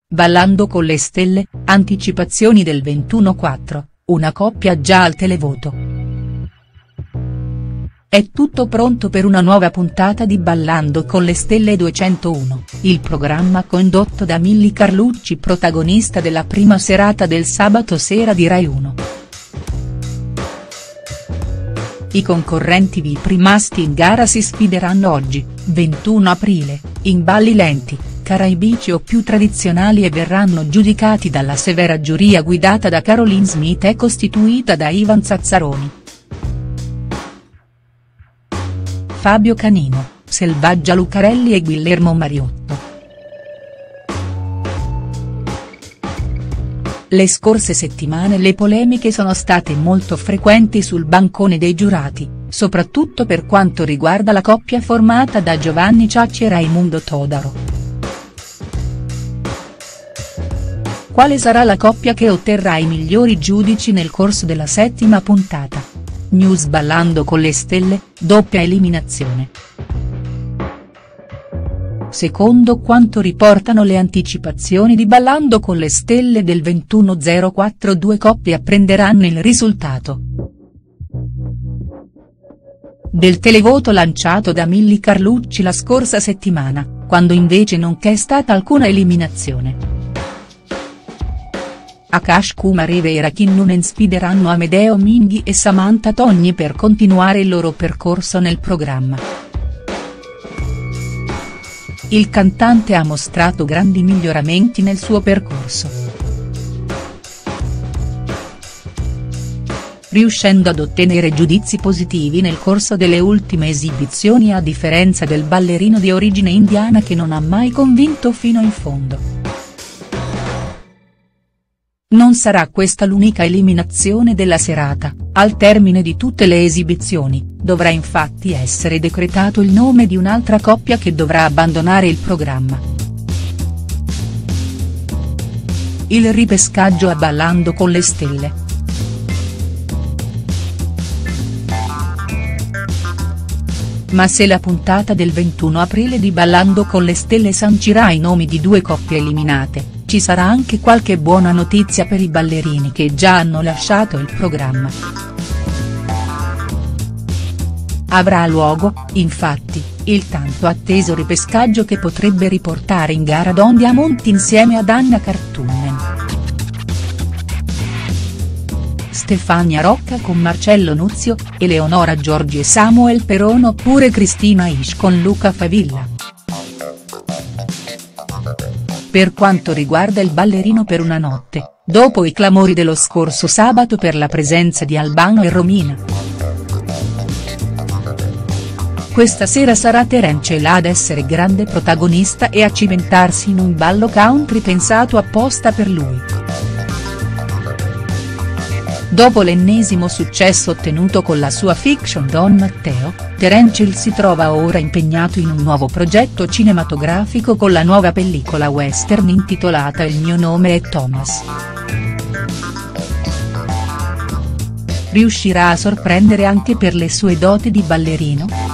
Ballando con le stelle, anticipazioni del 21/4, una coppia già al televoto. È tutto pronto per una nuova puntata di Ballando con le stelle 201, il programma condotto da Milly Carlucci, protagonista della prima serata del sabato sera di Rai 1. I concorrenti VIP rimasti in gara si sfideranno oggi, 21 aprile, in balli lenti, caraibici o più tradizionali e verranno giudicati dalla severa giuria guidata da Caroline Smith e costituita da Ivan Zazzaroni, Fabio Canino, Selvaggia Lucarelli e Guillermo Mariotto. Le scorse settimane le polemiche sono state molto frequenti sul bancone dei giurati, soprattutto per quanto riguarda la coppia formata da Giovanni Ciacci e Raimundo Todaro. Quale sarà la coppia che otterrà i migliori giudici nel corso della settima puntata? News Ballando con le stelle, doppia eliminazione. Secondo quanto riportano le anticipazioni di Ballando con le stelle del 21/04, due coppie apprenderanno il risultato del televoto lanciato da Milly Carlucci la scorsa settimana, quando invece non c'è stata alcuna eliminazione. Akash Kumar e Vera Kinnunen sfideranno Amedeo Minghi e Samantha Togni per continuare il loro percorso nel programma. Il cantante ha mostrato grandi miglioramenti nel suo percorso, riuscendo ad ottenere giudizi positivi nel corso delle ultime esibizioni, a differenza del ballerino di origine indiana che non ha mai convinto fino in fondo. Non sarà questa l'unica eliminazione della serata, al termine di tutte le esibizioni, dovrà infatti essere decretato il nome di un'altra coppia che dovrà abbandonare il programma. Il ripescaggio a Ballando con le stelle. Ma se la puntata del 21 aprile di Ballando con le stelle sancirà i nomi di due coppie eliminate, ci sarà anche qualche buona notizia per i ballerini che già hanno lasciato il programma. Avrà luogo, infatti, il tanto atteso ripescaggio che potrebbe riportare in gara Don Diamond insieme ad Anna Cartunen, Stefania Rocca con Marcello Nuzio, Eleonora Giorgi e Samuel Peron, oppure Cristina Ish con Luca Favilla. Per quanto riguarda il ballerino per una notte, dopo i clamori dello scorso sabato per la presenza di Albano e Romina, questa sera sarà Terence Hill ad essere grande protagonista e a cimentarsi in un ballo country pensato apposta per lui. Dopo l'ennesimo successo ottenuto con la sua fiction Don Matteo, Terence Hill si trova ora impegnato in un nuovo progetto cinematografico con la nuova pellicola western intitolata Il mio nome è Thomas. Riuscirà a sorprendere anche per le sue doti di ballerino?.